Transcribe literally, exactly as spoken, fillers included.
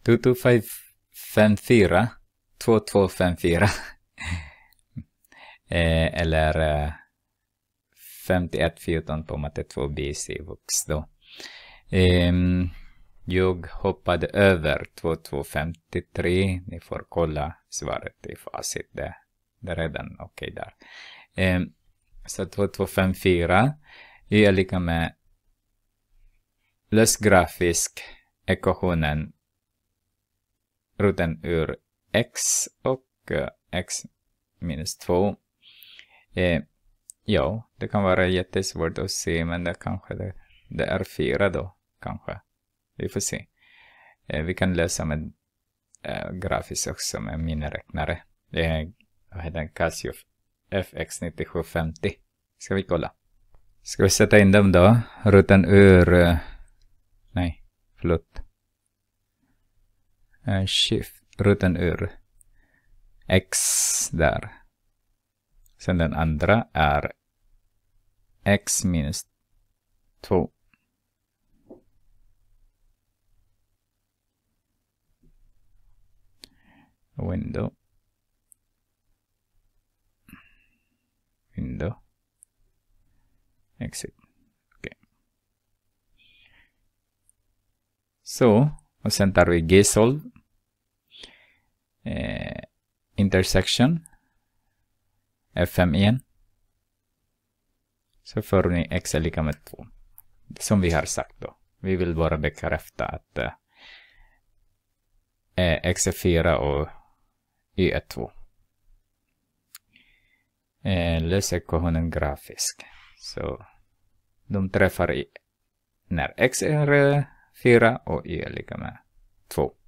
två två fem fyra två två fem fyra eh, eller eh, femtioett fjorton på matte två B C vux då. Eh, jag hoppade över två två femtiotre. Ni får kolla svaret i facit. Det, det är redan okej okay där. Eh, så två två fem fyra är lika med lös grafisk ekvationen roten ur x och uh, x minus två. Eh, ja, det kan vara jättesvårt att se, men det kanske det, det är fyra då, kanske. Vi får se. Eh, vi kan lösa med eh, grafiskt också med miniräknare. Eh, vad heter den? Casio F X nio sju femtio. Ska vi kolla. Ska vi sätta in dem då? Roten ur... Uh, nej, förlåt. Uh, shift. Roten ur x där. Sen den andra är x minus två. Window. Window. Exit. Okej. Okay. Så, och sen tar vi G-solve. Eh, intersection. F fem igen. Så får ni x är lika med två. Som vi har sagt då. Vi vill bara bekräfta att eh, x är fyra och y är två. Eh, lös ekvationen grafisk. Så de träffar i när x är fyra och y är lika med två.